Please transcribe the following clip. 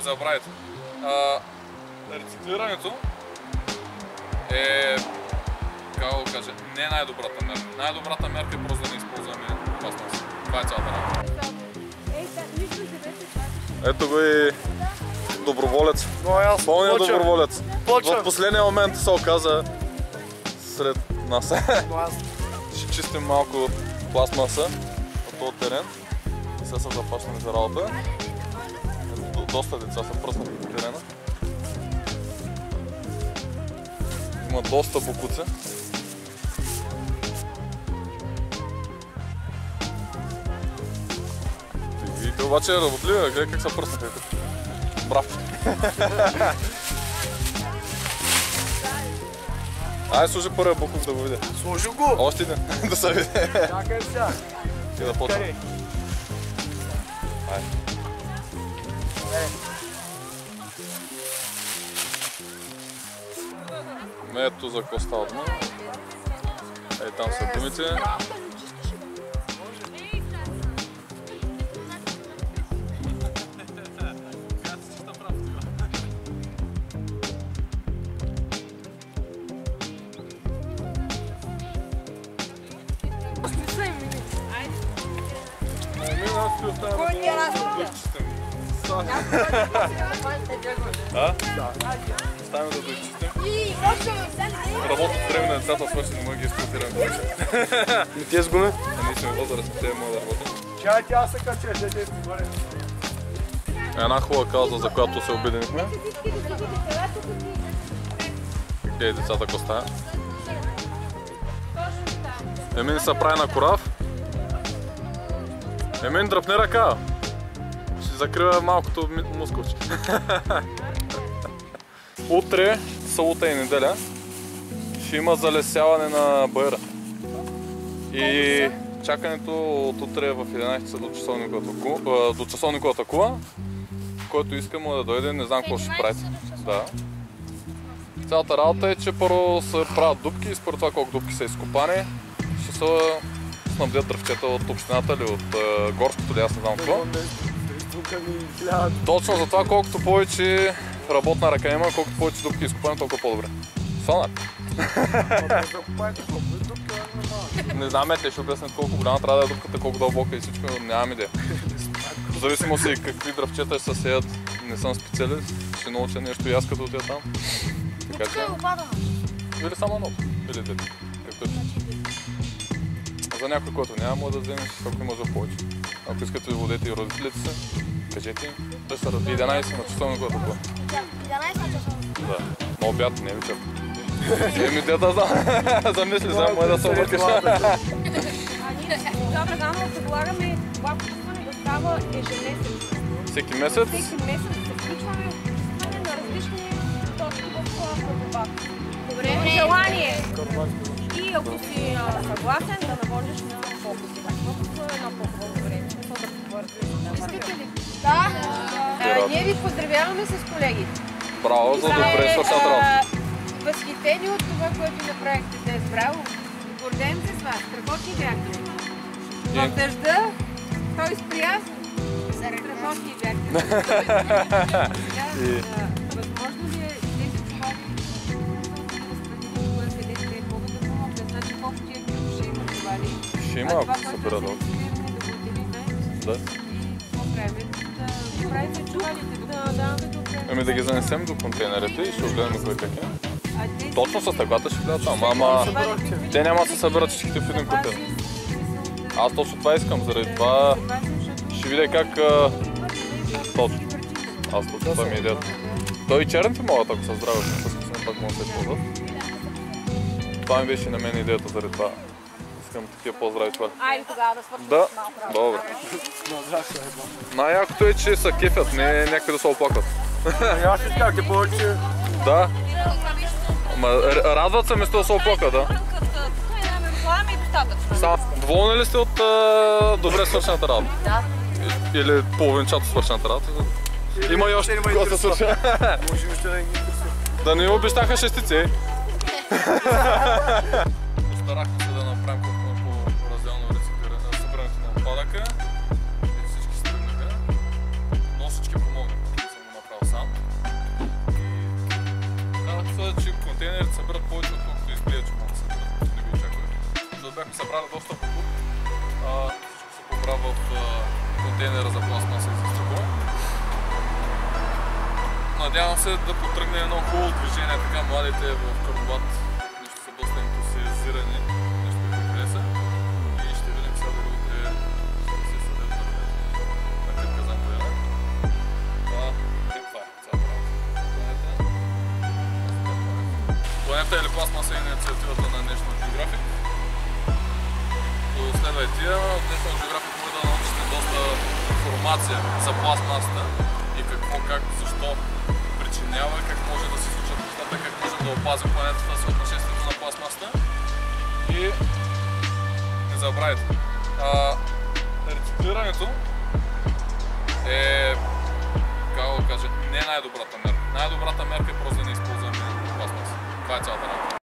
не забравяйте. Рециклирането е, как го кажа, не най-добрата мерка. Най-добрата мерка е просто да не използваме пластмаса. Това е цялата работа. Ето го и доброволец. Пълният доброволец. В последния момент се оказа сред нас. Ще чистим малко пластмаса от този терен и сега са започнали за работа. Доста деца са пръснати по терена. Има доста бокуци. Видите обаче е работливо, гледай как са пръснати. Браво! Ай, служи първия буков да го видя. Сложи го! Още един, да се види. Чакай сега. И да почва. Ай. Ето за какво става дума. Ей, там са думите. Кой ни е разговор? Ставаме да доизчистим. Работното време на децата свърши, не мога ги експлуатирам повече. И тези гуми? Ние сме възрастни, те мога да работим. Чай, тя се каче, дете си горе. Една хубава кауза, за която се обединихме. Окей, децата коста. Емин се прави на корав. Емин, дръпни ръка. Ще закрива малкото мускулче. Утре, събота и неделя, ще има залесяване на баира. И чакането от утре в 11 часа до часовниковата кула. Който иска му да дойде, не знам какво ще правите. Да. Цялата работа е, че първо се правят дупки и според това колко дупки са изкопани, ще се снабдят дръвчета от общината или от горското ли, аз не знам какво. Точно за това, колкото повече работна ръка има, колкото повече дупки изкопани, толкова по-добре. Сонар? Не знам, те ще обяснят колко голяма трябва да е дупката, колко дълбока и всичко, нямам идея. В зависимост и какви дръвчета ще се сеят, не съм специалист, ще науча нещо и аз като отида там. Така че... Или само едното, или двете, както е. За някой, който няма, може да вземеш колко може повече. Ако искате да водете и родителите си, кажете им. Те са 11 на часовниковата кула. 11 на часовниковата? Да, на обяд, не вечер. Еми те да замисли, за може да се объркаш. Добре, рано предлагаме това включване да става ежемесечно. Всеки месец? Всеки месец се включваме на различни точки в Карбабак. Добре, желание. И ако си съгласен да наводиш на фокуси. Фокус е едно по-хубаво време. Искате ли? Да. Ние ви поздравяваме с колегите. Браво за добре свършената работа. Възхитени от това, което направихте днес. Браво! Гордеем се с вас. Страхотни бяхте. В дъжда той спря. Страхотни бяхте. Възможно ли е тези човари където могат да помогнат? Значи колко тия ще има това ли? Ще има, ако се събира долу. Да. И какво правим? Да правите чувалите? Да. Ами да ги занесем до контейнерите и ще огледаме кой как е. Точно с теглата ще гледат там, ама те няма да се съберат всичките в един контейнер. Аз точно това искам, заради това ще видя как... Точно. Аз точно това ми е идеята. Той и черните могат, ако са здрави, ако не са пак могат да се използват. Това ми беше на мен идеята, заради това. Искам такива по-здрави чували. Айде тогава да свършим да, малко работа. Добре. Най-якото е, че са кефят, не някакви да се оплакват. Аз искам ти повече. Да. Ама радват се вместо да се оплакват, да? Доволни ли сте от добре свършената работа? Да. Или половинчато свършената работа? Има и още какво да свърши. Да не обещаха шестици. Постарахме се да направим по-разделно събирането на отпадъка. Всички се тръгнаха, но всички помогнаха, да съм го направил за пластмаса и за стъкло. Надявам се да потръгне едно хубаво движение, така младите в Карнобат нещо са доста ентусиазирани, нещо ми хареса и ще видим сега дали утре ще се съдят на казан поеда. Това е цялата работа. Планета или пластмаса е инициативата на National Geographic. Следвай тия, от National Geographic може да научите доста информация за пластмасата и какво, как, защо причинява, как може да се случат нещата, как може да опазим планетата с отношението на пластмасата. И не забравяйте, рециклирането е, как да кажа, не най-добрата мерка. Най-добрата мерка е просто да не използваме пластмаса. Това е цялата работа.